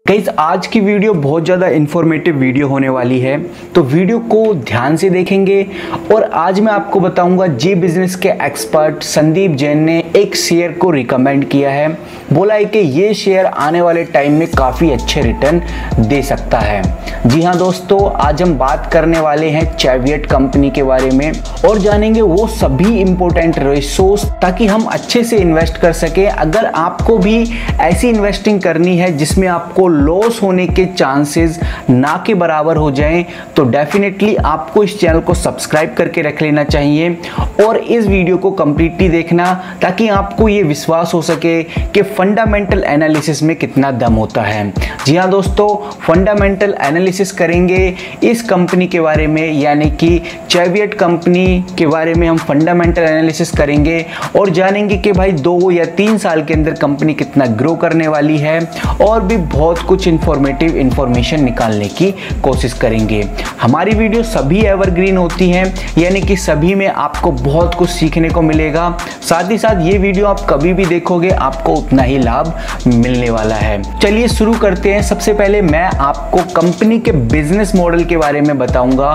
Guys आज की video बहुत ज़्यादा इन्फॉर्मेटिव वीडियो होने वाली है, तो वीडियो को ध्यान से देखेंगे। और आज मैं आपको बताऊंगा जी बिजनेस के एक्सपर्ट संदीप जैन ने एक शेयर को रिकमेंड किया है। बोला है कि ये शेयर आने वाले टाइम में काफ़ी अच्छे रिटर्न दे सकता है। जी हाँ दोस्तों, आज हम बात करने वाले हैं चैवियट कंपनी के बारे में और जानेंगे वो सभी इंपॉर्टेंट रिसोर्स ताकि हम अच्छे से इन्वेस्ट कर सके। अगर आपको भी ऐसी इन्वेस्टिंग करनी है जिसमें आपको लॉस होने के चांसेस ना के बराबर हो जाएं, तो डेफिनेटली आपको इस चैनल को सब्सक्राइब करके रख लेना चाहिए और इस वीडियो को कंप्लीटली देखना ताकि आपको ये विश्वास हो सके कि फंडामेंटल एनालिसिस में कितना दम होता है। जी हाँ दोस्तों, फंडामेंटल एनालिसिस करेंगे इस कंपनी के बारे में, यानी कि चैवियट कंपनी के बारे में हम फंडामेंटल एनालिसिस करेंगे और जानेंगे कि भाई 2 या 3 साल के अंदर कंपनी कितना ग्रो करने वाली है और भी बहुत कुछ इंफॉर्मेटिव इंफॉर्मेशन निकालने की कोशिश करेंगे। हमारी वीडियो सभी एवरग्रीन होती हैं, यानी कि सभी में आपको बहुत कुछ सीखने को मिलेगा। साथ ही साथ ये वीडियो आप कभी भी देखोगे आपको उतना ही लाभ मिलने वाला है। चलिए शुरू करते हैं। सबसे पहले मैं आपको कंपनी के बिजनेस मॉडल के बारे में बताऊंगा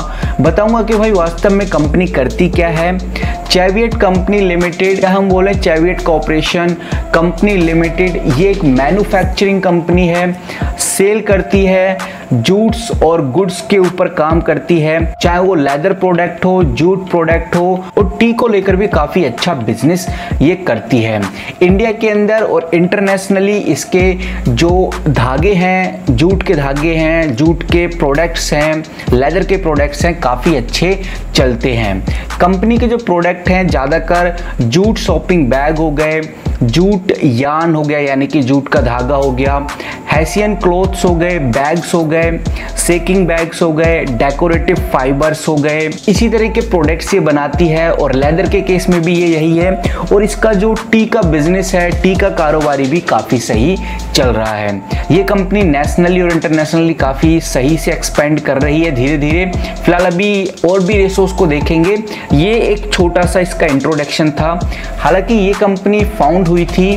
कि भाई वास्तव में कंपनी करती क्या है। चैवियट कंपनी लिमिटेड, हम बोले चैवियट कॉर्पोरेशन कंपनी लिमिटेड, ये एक मैन्युफैक्चरिंग कंपनी है। सेल करती है जूट्स और गुड्स के ऊपर काम करती है, चाहे वो लेदर प्रोडक्ट हो, जूट प्रोडक्ट हो, और टी को लेकर भी काफ़ी अच्छा बिजनेस ये करती है। इंडिया के अंदर और इंटरनेशनली इसके जो धागे हैं, जूट के धागे हैं, जूट के प्रोडक्ट्स हैं, लेदर के प्रोडक्ट्स हैं, काफ़ी अच्छे चलते हैं। कंपनी के जो प्रोडक्ट हैं ज़्यादातर जूट शॉपिंग बैग हो गए, जूट यार्न हो गया यानी कि जूट का धागा हो गया, हेसियन क्लोथ्स हो गए, बैग्स हो गए, सेकिंग बैग्स हो गए, डेकोरेटिव फाइबर्स हो गए, इसी तरह के प्रोडक्ट्स ये बनाती है। और लेदर के केस में भी ये यही है। और इसका जो टी का बिजनेस है, टी का कारोबारी भी काफ़ी सही चल रहा है। ये कंपनी नेशनली और इंटरनेशनली काफ़ी सही से एक्सपेंड कर रही है धीरे धीरे। फिलहाल अभी और भी रिसोर्स को देखेंगे। ये एक छोटा सा इसका इंट्रोडक्शन था। हालांकि ये कंपनी फाउंड हुई थी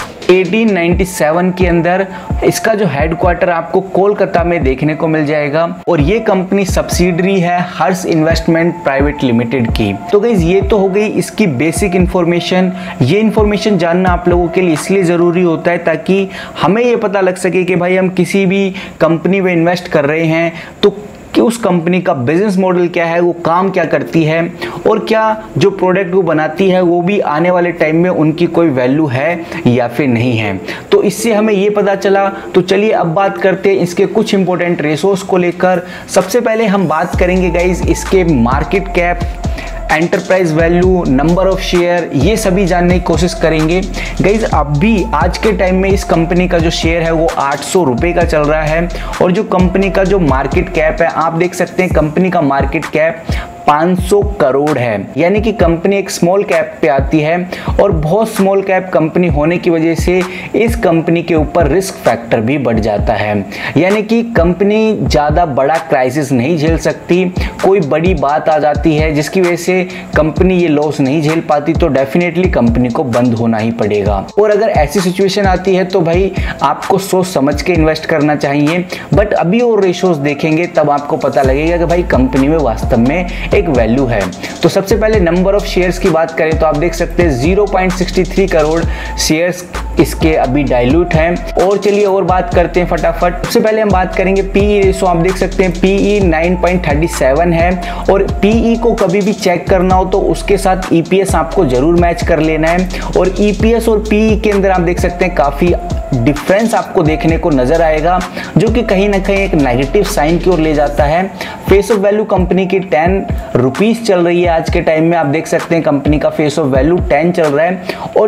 1897 के अंदर। इसका जो हेडक्वार्टर आपको कोलकाता में देखने को मिल जाएगा और ये कंपनी सब्सिडरी है हर्ष इन्वेस्टमेंट प्राइवेट लिमिटेड की। तो गाइस ये तो हो गई इसकी बेसिक इन्फॉर्मेशन। ये इन्फॉर्मेशन जानना आप लोगों के लिए इसलिए ज़रूरी होता है ताकि हमें ये पता लग सके कि भाई हम किसी भी कंपनी में इन्वेस्ट कर रहे हैं तो कि उस कंपनी का बिजनेस मॉडल क्या है, वो काम क्या करती है और क्या जो प्रोडक्ट वो बनाती है वो भी आने वाले टाइम में उनकी कोई वैल्यू है या फिर नहीं है। तो इससे हमें ये पता चला। तो चलिए अब बात करते हैं इसके कुछ इंपॉर्टेंट रिसोर्स को लेकर। सबसे पहले हम बात करेंगे गाइज इसके market cap, enterprise value, number of share, ये सभी जानने की कोशिश करेंगे। गाइज अभी आज के टाइम में इस कंपनी का जो शेयर है वो 800 रुपये का चल रहा है और जो कंपनी का जो मार्केट कैप है आप देख सकते हैं, कंपनी का मार्केट कैप 500 करोड़ है। यानी कि कंपनी एक स्मॉल कैप पे आती है और बहुत स्मॉल कैप कंपनी होने की वजह से इस कंपनी के ऊपर रिस्क फैक्टर भी बढ़ जाता है। यानी कि कंपनी ज़्यादा बड़ा क्राइसिस नहीं झेल सकती, कोई बड़ी बात आ जाती है जिसकी वजह से कंपनी ये लॉस नहीं झेल पाती तो डेफिनेटली कंपनी को बंद होना ही पड़ेगा। और अगर ऐसी सिचुएशन आती है तो भाई आपको सोच समझ के इन्वेस्ट करना चाहिए। बट अभी और रेशोज देखेंगे तब आपको पता लगेगा कि भाई कंपनी में वास्तव में एक वैल्यू है। तो सबसे पहले नंबर ऑफ शेयर्स की बात करें तो आप देख सकते हैं 0.63 करोड़ शेयर्स इसके अभी डाइल्यूट हैं। और चलिए और बात करते हैं फटाफट। सबसे पहले हम बात करेंगे पीई रेशो। आप देख सकते हैं पीई 9.37 है और पीई को कभी भी चेक करना हो तो उसके साथ ईपीएस आपको जरूर मैच कर लेना है। और ईपीएस और पीई के अंदर आप देख सकते हैं काफी डिफरेंस आपको देखने को नजर आएगा जो कि कहीं ना कहीं एक नेगेटिव साइन की ओर ले जाता है। फेस ऑफ वैल्यू कंपनी की 10 रुपीस चल रही है आज के टाइम में। आप देख सकते हैं कंपनी का फेस ऑफ वैल्यू 10 चल रहा है। और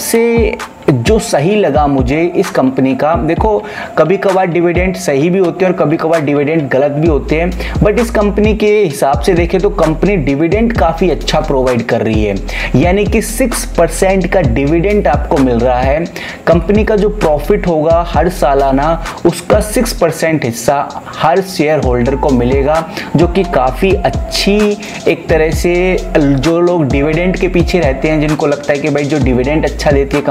जो सही लगा मुझे इस कंपनी का, देखो कभी कभार डिविडेंड सही भी होते हैं और कभी कभार डिविडेंड गलत भी होते हैं, बट इस कंपनी के हिसाब से देखें तो कंपनी डिविडेंड काफ़ी अच्छा प्रोवाइड कर रही है। यानी कि 6% का डिविडेंड आपको मिल रहा है। कंपनी का जो प्रॉफिट होगा हर सालाना उसका 6% हिस्सा हर शेयर होल्डर को मिलेगा, जो कि काफ़ी अच्छी एक तरह से जो लोग डिविडेंड के पीछे रहते हैं, जिनको लगता है कि भाई जो डिविडेंड अच्छा देती है कंपनी,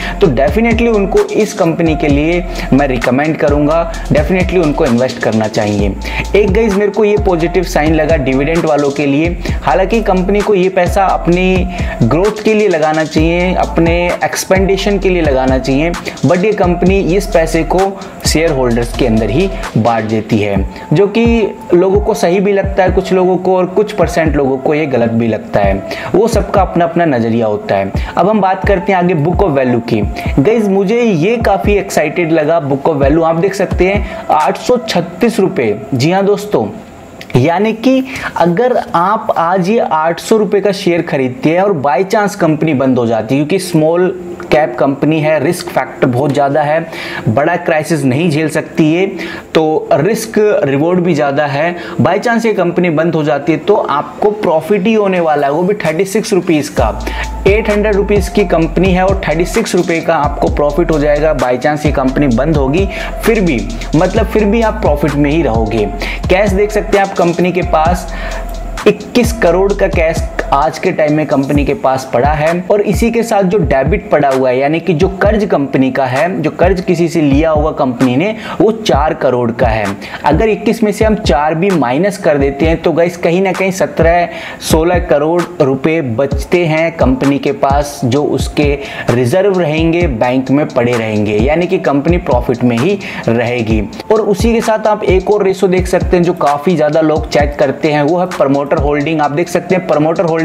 तो डेफिनेटली उनको इस कंपनी के लिए मैं रिकमेंड करूंगा, डेफिनेटली उनको इन्वेस्ट करना चाहिए। एक गाइस मेरे को ये पॉजिटिव साइन लगा डिविडेंड वालों के लिए। हालांकि कंपनी को ये पैसा अपनी ग्रोथ के लिए लगाना चाहिए, अपने एक्सपेंडिशन के लिए लगाना चाहिए, बट ये कंपनी इस पैसे को शेयर होल्डर्स के अंदर ही बांट देती है, जो कि लोगों को सही भी लगता है कुछ लोगों को, और कुछ % लोगों को ये गलत भी लगता है। वो सबका अपना अपना नजरिया होता है। अब हम बात करते हैं आगे बुक ऑफ वैल्यू की। गाइज मुझे ये काफी एक्साइटेड लगा बुक ऑफ वैल्यू। आप देख सकते हैं 836 रुपए। जी हाँ दोस्तों, यानी कि अगर आप आज ये 800 रुपए का शेयर खरीदते हैं और बाय चांस कंपनी बंद हो जाती है, क्योंकि स्मॉल कैप कंपनी है, रिस्क फैक्टर बहुत ज़्यादा है, बड़ा क्राइसिस नहीं झेल सकती है, तो रिस्क रिवॉर्ड भी ज़्यादा है। बाय चांस ये कंपनी बंद हो जाती है तो आपको प्रॉफिट ही होने वाला है, वो भी 36 रुपीज़ का। 800 रुपीज़ की कंपनी है और 36 रुपये का आपको प्रॉफिट हो जाएगा। बाय चांस ये कंपनी बंद होगी फिर भी आप प्रॉफिट में ही रहोगे। कैश देख सकते हैं आप कंपनी के पास 21 करोड़ का कैश आज के टाइम में कंपनी के पास पड़ा है, और इसी के साथ जो डेबिट पड़ा हुआ है, यानी कि जो कर्ज कंपनी का है, जो कर्ज किसी से लिया हुआ कंपनी ने, वो 4 करोड़ का है। अगर 21 में से हम 4 भी माइनस कर देते हैं तो गाइस कहीं ना कहीं 17-16 करोड़ रुपए बचते हैं कंपनी के पास, जो उसके रिजर्व रहेंगे, बैंक में पड़े रहेंगे, यानी कि कंपनी प्रॉफिट में ही रहेगी। और उसी के साथ आप एक और रेशो देख सकते हैं जो काफी ज्यादा लोग चेक करते हैं, वो है प्रमोटर होल्डिंग। आप देख सकते हैं प्रमोटर होल्डिंग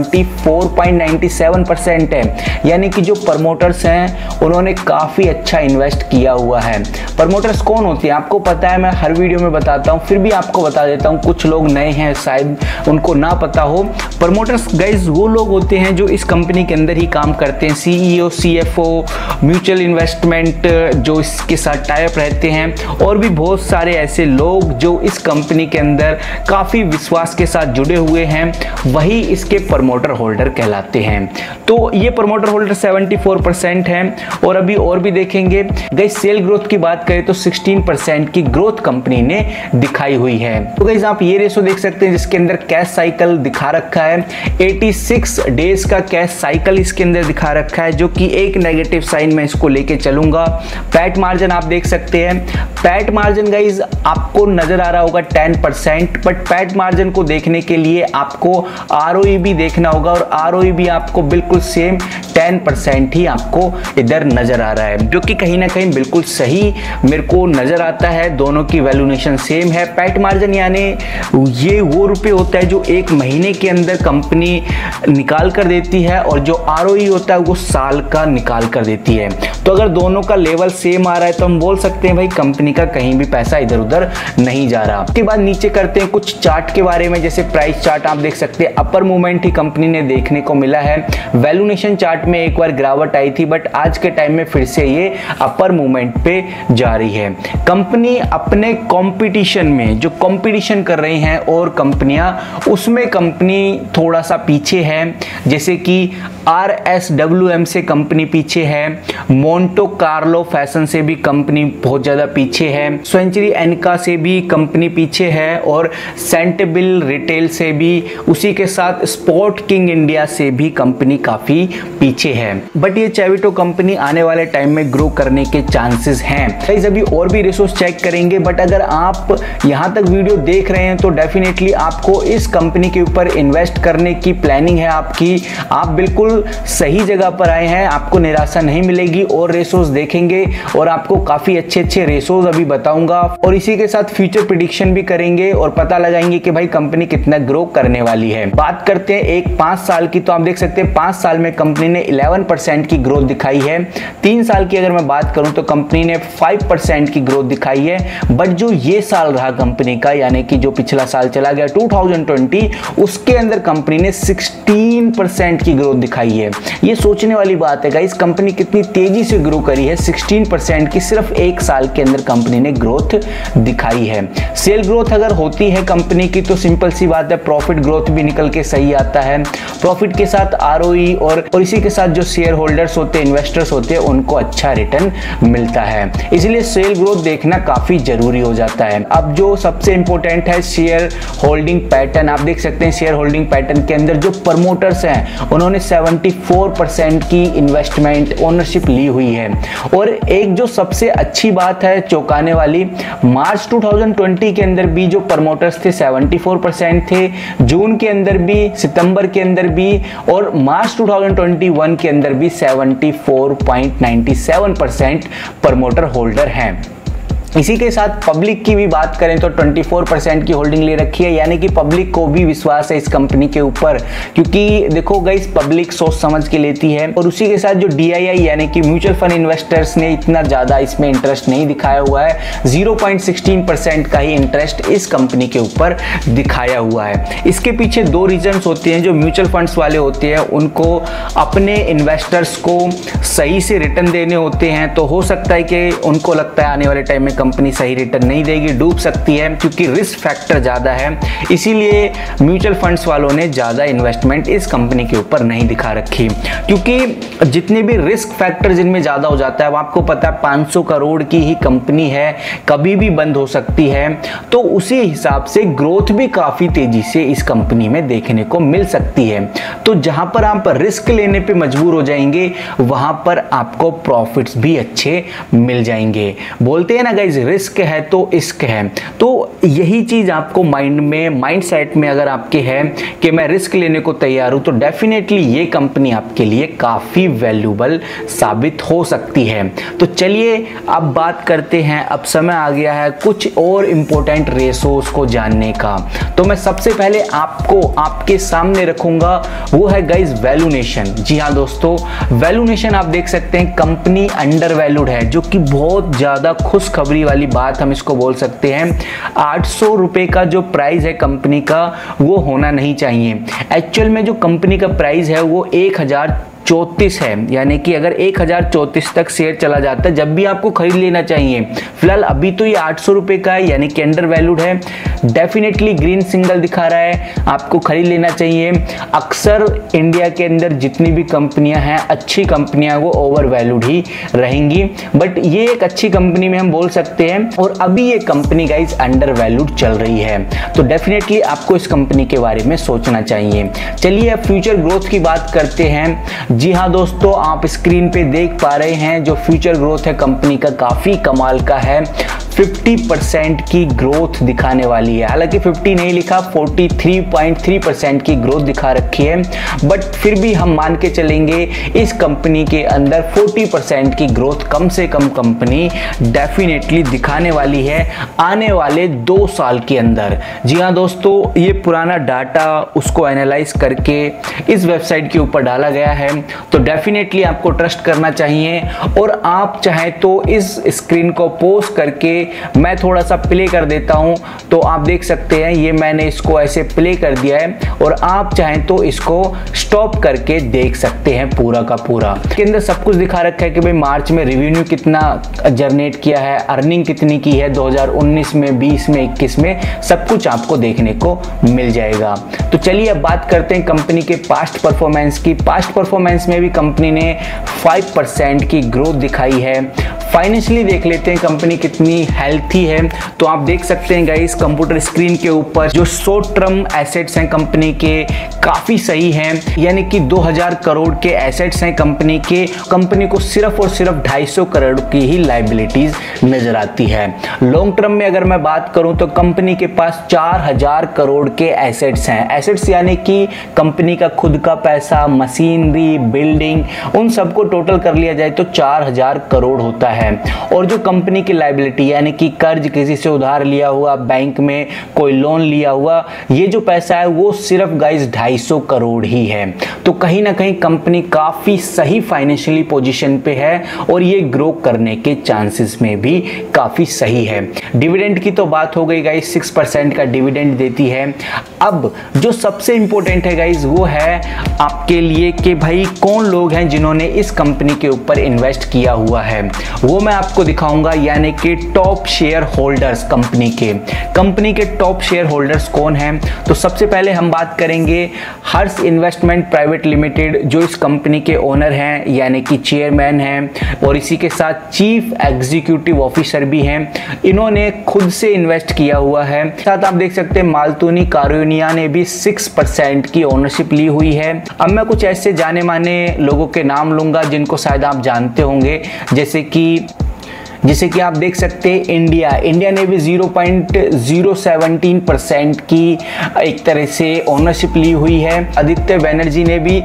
74.97% है, यानी कि जो प्रमोटर्स हैं उन्होंने काफी अच्छा इन्वेस्ट किया हुआ है। प्रमोटर्स कौन होते हैं आपको पता है, मैं हर वीडियो में बताता हूं, फिर भी आपको बता देता हूं, कुछ लोग नए हैं शायद उनको ना पता हो। प्रमोटर्स गाइज वो लोग होते हैं जो इस कंपनी के अंदर ही काम करते हैं, CEO, CFO, म्यूचुअल इन्वेस्टमेंट जो इसके साथ टाइप रहते हैं, और भी बहुत सारे ऐसे लोग जो इस कंपनी के अंदर काफी विश्वास के साथ जुड़े हुए हैं, वही इसके प्रमोटर होल्डर कहलाते हैं। तो ये प्रमोटर होल्डर 74% है। और अभी और भी देखेंगे गाइस, सेल ग्रोथ की बात करें तो 16% की ग्रोथ कंपनी ने दिखाई हुई है। तो गाइस आप ये रेशो देख सकते हैं जिसके अंदर कैश साइकिल दिखा रखा है, 86 डेज का कैश साइकिल इसके अंदर दिखा रखा है, जो कि एक नेगेटिव साइन में इसको लेके चलूंगा। पैट मार्जिन आप देख सकते हैं, पैट मार्जिन गाइस आपको नजर आ रहा होगा 10%, बट पैट मार्जिन को देखने के लिए आपको ROE भी देखना होगा, और ROE भी आपको बिल्कुल सेम 10% ही आपको इधर नजर आ रहा है, जो कि कहीं ना कहीं बिल्कुल सही मेरे को नजर आता है। दोनों की वैल्यूएशन सेम है। पैट मार्जिन यानी ये वो रुपए होता है जो एक महीने के अंदर कंपनी निकाल कर देती है, और जो ROE होता है वो साल का निकाल कर देती है। तो अगर दोनों का लेवल सेम आ रहा है तो हम बोल सकते हैं भाई कंपनी का कहीं भी पैसा इधर उधर नहीं जा रहा। उसके बाद नीचे करते हैं कुछ चार्ट के बारे में, जैसे प्राइस चार्ट आप देख सकते हैं, अपर मूवमेंट ही कंपनी ने देखने को मिला है। वैल्यूएशन चार्ट में एक बार गिरावट आई थी, बट आज के टाइम में फिर से ये अपर मूवमेंट पे जा रही है। कंपनी अपने कंपटीशन में जो कंपटीशन कर रही हैं और कंपनियां, उसमें कंपनी थोड़ा सा पीछे है। जैसे कि RSWM से कंपनी पीछे है, मोंटो कार्लो फैशन से भी कंपनी बहुत ज्यादा पीछे है, सेंचुरी एनका से भी कंपनी पीछे है, और सेंटेबिल रिटेल से भी, उसी के साथ स्पोर्ट किंग इंडिया से भी कंपनी काफी पीछे है। बट ये चैविटो कंपनी आने वाले टाइम में ग्रो करने के चांसेस हैं। गाइस अभी और भी रिसोर्स चेक करेंगे, बट अगर आप यहां तक वीडियो देख रहे हैं तो डेफिनेटली आपको इस कंपनी के ऊपर इन्वेस्ट करने की प्लानिंग है आपकी। आप बिल्कुल सही जगह पर आए हैं, आपको निराशा नहीं मिलेगी। और रेशोज देखेंगे और आपको काफी अच्छे अच्छे रेशोज अभी बताऊंगा, और इसी के साथ फ्यूचर प्रेडिक्शन भी करेंगे और पता लगाएंगे कि भाई कंपनी कितना ग्रो करने वाली है। बात करते हैं एक 5 साल की, तो आप देख सकते हैं 5 साल में कंपनी ने 11% की ग्रोथ दिखाई है। 3 साल की अगर मैं बात करूं तो कंपनी ने 5% की ग्रोथ दिखाई है। बट जो ये साल रहा कंपनी का, यानी कि जो पिछला साल चला गया 2020, उसके अंदर कंपनी ने 16% की ग्रोथ दिखाई है। ये सोचने वाली बात है गाइस, कंपनी कितनी तेजी से ग्रो करी है। 16% की सिर्फ एक साल के अंदर कंपनी ने ग्रोथ दिखाई है। सेल ग्रोथ अगर होती है कंपनी की तो सिंपल सी बात है, प्रॉफिट ग्रोथ भी निकल के सही आता है। प्रॉफिट के साथ ROE और इसी के साथ जो शेयर होल्डर्स होते हैं, इन्वेस्टर्स होते हैं, उनको अच्छा रिटर्न मिलता है। इसलिए सेल ग्रोथ देखना काफी जरूरी हो जाता है। अब जो सबसे इंपॉर्टेंट है शेयर होल्डिंग पैटर्न, आप देख सकते हैं शेयर होल्डिंग पैटर्न के अंदर जो प्रमोटर प्रमोटर्स हैं उन्होंने 74% की इन्वेस्टमेंट ओनरशिप ली हुई है। और एक जो सबसे अच्छी बात है चौंकाने वाली, मार्च 2020 के अंदर भी जो प्रमोटर्स थे 74% थे, जून के अंदर भी, सितंबर के अंदर भी और मार्च 2021 के अंदर भी 74.97% प्रमोटर होल्डर हैं। इसी के साथ पब्लिक की भी बात करें तो 24% की होल्डिंग ले रखी है, यानी कि पब्लिक को भी विश्वास है इस कंपनी के ऊपर, क्योंकि देखो गाइस पब्लिक सोच समझ के लेती है। और उसी के साथ जो DII यानी कि म्यूचुअल फंड इन्वेस्टर्स ने इतना ज़्यादा इसमें इंटरेस्ट नहीं दिखाया हुआ है, 0.16% का ही इंटरेस्ट इस कंपनी के ऊपर दिखाया हुआ है। इसके पीछे दो रीजन्स होते हैं। जो म्यूचुअल फंड्स वाले होते हैं उनको अपने इन्वेस्टर्स को सही से रिटर्न देने होते हैं, तो हो सकता है कि उनको लगता है आने वाले टाइम में कंपनी सही रिटर्न नहीं देगी, डूब सकती है, क्योंकि रिस्क फैक्टर ज़्यादा है। इसीलिए म्यूचुअल फंड्स वालों ने ज़्यादा इन्वेस्टमेंट इस कंपनी के ऊपर नहीं दिखा रखी, क्योंकि जितने भी रिस्क फैक्टर जिनमें ज़्यादा हो जाता है, वो आपको पता है 500 करोड़ की ही कंपनी है, कभी भी बंद हो सकती है, तो उसी हिसाब से ग्रोथ भी काफ़ी तेज़ी से इस कंपनी में देखने को मिल सकती है। तो जहाँ पर आप रिस्क लेने पर मजबूर हो जाएंगे, वहाँ पर आपको प्रॉफिट्स भी अच्छे मिल जाएंगे। बोलते हैं ना गाइस, रिस्क है तो इश्क है, तो यही चीज आपको माइंड सेट में अगर आपके है कि मैं रिस्क लेने को तैयार हूं, तो डेफिनेटली ये कंपनी आपके लिए काफी वैल्यूबल साबित हो सकती है। तो चलिए अब बात करते हैं, अब समय आ गया है कुछ और इंपॉर्टेंट रेशोस को जानने का। तो मैं सबसे पहले आपको आपके सामने रखूंगा, वो है गाइस वैल्यूएशन। जी हाँ दोस्तों, वैल्यूएशन आप देख सकते हैं कंपनी अंडर वैल्यूड है, जो कि बहुत ज्यादा खुशखबरी वाली बात हम इसको बोल सकते हैं। 800 रुपए का जो प्राइस है कंपनी का, वो होना नहीं चाहिए। एक्चुअल में जो कंपनी का प्राइस है वो 1034 है, यानी कि अगर 1034 तक शेयर चला जाता है जब भी आपको खरीद लेना चाहिए। फिलहाल अभी तो ये 800 रुपए का है, यानी कि अंडर वैल्यूड है। डेफिनेटली ग्रीन सिग्नल दिखा रहा है, आपको खरीद लेना चाहिए। अक्सर इंडिया के अंदर जितनी भी कंपनियां हैं, अच्छी कंपनियां, वो ओवर वैल्यूड ही रहेंगी, बट ये एक अच्छी कंपनी में हम बोल सकते हैं। और अभी ये कंपनी गाइस अंडर वैल्यूड चल रही है, तो डेफिनेटली आपको इस कंपनी के बारे में सोचना चाहिए। चलिए अब फ्यूचर ग्रोथ की बात करते हैं। जी हाँ दोस्तों, आप स्क्रीन पे देख पा रहे हैं जो फ्यूचर ग्रोथ है कंपनी का, काफी कमाल का है। 50% की ग्रोथ दिखाने वाली है, हालांकि 50 नहीं लिखा, 43.3% की ग्रोथ दिखा रखी है, बट फिर भी हम मान के चलेंगे इस कंपनी के अंदर 40% की ग्रोथ कम से कम कंपनी डेफिनेटली दिखाने वाली है आने वाले 2 साल के अंदर। जी हाँ दोस्तों, ये पुराना डाटा उसको एनालाइज करके इस वेबसाइट के ऊपर डाला गया है, तो डेफिनेटली आपको ट्रस्ट करना चाहिए। और आप चाहें तो इस स्क्रीन को पॉज करके मैं थोड़ा सा प्ले कर देता हूं, तो आप देख सकते हैं ये मैंने इसको ऐसे प्ले कर दिया है, और आप चाहें तो इसको स्टॉप करके देख सकते हैं पूरा का पूरा। इसके अंदर सब कुछ दिखा रखा है कि भाई मार्च में रेवेन्यू कितना जनरेट किया है, अर्निंग कितनी की है 2019 में, 20 में, 21 में, सब कुछ आपको देखने को मिल जाएगा। तो चलिए अब बात करते हैं कंपनी के पास्ट परफॉर्मेंस की। पास्ट परफॉर्मेंस में भी कंपनी ने 5% की ग्रोथ दिखाई है। फाइनेंशियली देख लेते हैं कंपनी कितनी हेल्थी है, तो आप देख सकते हैं गाइस कंप्यूटर स्क्रीन के ऊपर जो शॉर्ट टर्म एसेट्स हैं कंपनी के काफी सही हैं, यानी कि 2000 करोड़ के एसेट्स हैं कंपनी के। कंपनी को सिर्फ और सिर्फ 250 करोड़ की ही लायबिलिटीज नजर आती है। लॉन्ग टर्म में अगर मैं बात करूं तो कंपनी के पास 4000 करोड़ के एसेट्स हैं। एसेट्स यानी कि कंपनी का खुद का पैसा, मशीनरी, बिल्डिंग, उन सबको टोटल कर लिया जाए तो 4000 करोड़ होता है। और जो कंपनी की लायबिलिटी यानी कि कर्ज किसी से उधार लिया हुआ, बैंक में कोई लोन लिया हुआ, ये जो पैसा है वो सिर्फ गाइस 250 करोड़ ही है। तो कहीं ना कहीं कंपनी काफी सही फाइनेंशियली पोजीशन पे है और ये ग्रो करने के चांसेस में भी काफी सही है। डिविडेंड की तो बात हो गई गाइस, 6% का डिविडेंड देती है। अब जो सबसे इंपॉर्टेंट है गाइस वो है आपके लिए कि भाई कौन लोग हैं जिन्होंने इस कंपनी के ऊपर इन्वेस्ट किया हुआ है, वो मैं आपको दिखाऊंगा। यानी कि top top share holders company के टॉप शेयर होल्डर्स कौन हैं? तो सबसे पहले हम बात करेंगे हर्ष इन्वेस्टमेंट प्राइवेट लिमिटेड, जो इस कंपनी के ओनर हैं यानी कि चेयरमैन हैं और इसी के साथ चीफ एग्जीक्यूटिव ऑफिसर भी हैं। इन्होंने खुद से इन्वेस्ट किया हुआ है। साथ आप देख सकते हैं मालतूनी कारोनिया ने भी 6% की ओनरशिप ली हुई है। अब मैं कुछ ऐसे जाने माने लोगों के नाम लूंगा जिनको शायद आप जानते होंगे, जैसे कि आप देख सकते हैं इंडिया ने भी 0.017% की एक तरह से ओनरशिप ली हुई है। आदित्य बनर्जी ने भी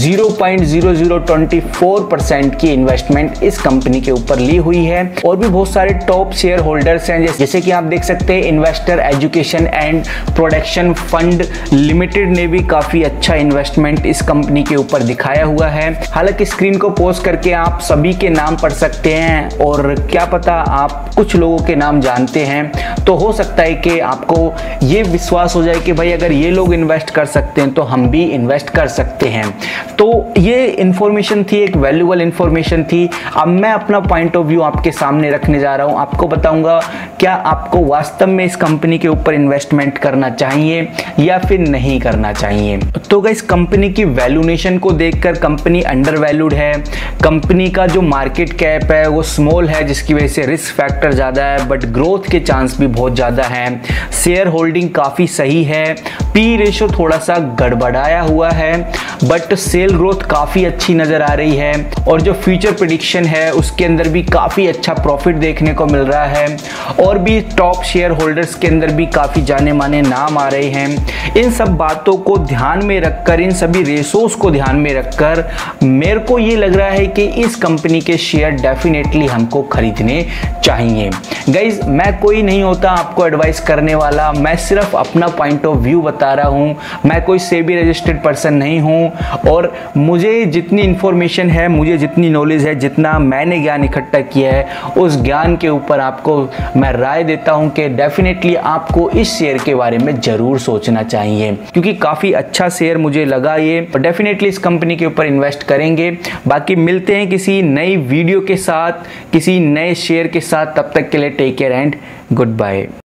0.0024% की इन्वेस्टमेंट इस कंपनी के ऊपर ली हुई है। और भी बहुत सारे टॉप शेयर होल्डर्स हैं, जैसे कि आप देख सकते हैं investor education and production fund limited ने भी काफी अच्छा इन्वेस्टमेंट इस कंपनी के ऊपर दिखाया हुआ है। हालांकि स्क्रीन को पॉज करके आप सभी के नाम पढ़ सकते हैं और क्या पता आप कुछ लोगों के नाम जानते हैं, तो हो सकता है कि आपको ये विश्वास हो जाए कि भाई अगर ये लोग इन्वेस्ट कर सकते हैं तो हम भी इन्वेस्ट कर सकते हैं। तो ये इंफॉर्मेशन थी, एक वैल्यूएबल इंफॉर्मेशन थी। अब मैं अपना पॉइंट ऑफ व्यू आपके सामने रखने जा रहा हूं। आपको बताऊंगा क्या आपको वास्तव में इस कंपनी के ऊपर इन्वेस्टमेंट करना चाहिए या फिर नहीं करना चाहिए। तो गाइस, कंपनी की वैल्यूएशन को देखकर कंपनी अंडर वैल्यूड है। कंपनी का जो मार्केट कैप है वो स्मॉल है, जिसकी वजह से रिस्क फैक्टर ज़्यादा है, बट ग्रोथ के चांस भी बहुत ज़्यादा हैं। शेयर होल्डिंग काफ़ी सही है। पी रेशो थोड़ा सा गड़बड़ाया हुआ है, बट सेल ग्रोथ काफ़ी अच्छी नज़र आ रही है। और जो फ्यूचर प्रेडिक्शन है उसके अंदर भी काफ़ी अच्छा प्रॉफिट देखने को मिल रहा है। और भी टॉप शेयर होल्डर्स के अंदर भी काफ़ी जाने माने नाम आ रहे हैं। इन सब बातों को ध्यान में रखकर, इन सभी रेशोस को ध्यान में रखकर मेरे को ये लग रहा है कि इस कंपनी के शेयर डेफिनेटली हमको खरीदने चाहिए। गाइज, मैं कोई नहीं होता आपको एडवाइस करने वाला, मैं सिर्फ अपना पॉइंट ऑफ व्यू बता रहा हूँ। मैं कोई सेबी रजिस्टर्ड पर्सन नहीं हूँ और मुझे जितनी इंफॉर्मेशन है, मुझे जितनी नॉलेज है, जितना मैंने ज्ञान इकट्ठा किया है, उस ज्ञान के ऊपर आपको मैं राय देता हूँ कि डेफिनेटली आपको इस शेयर के बारे में जरूर सोचना चाहिए, क्योंकि काफ़ी अच्छा शेयर मुझे लगा ये। डेफिनेटली इस कंपनी के ऊपर इन्वेस्ट करेंगे। बाकी मिलते हैं किसी नई वीडियो के साथ, किसी नए शेयर के साथ। तब तक के लिए take care and good bye.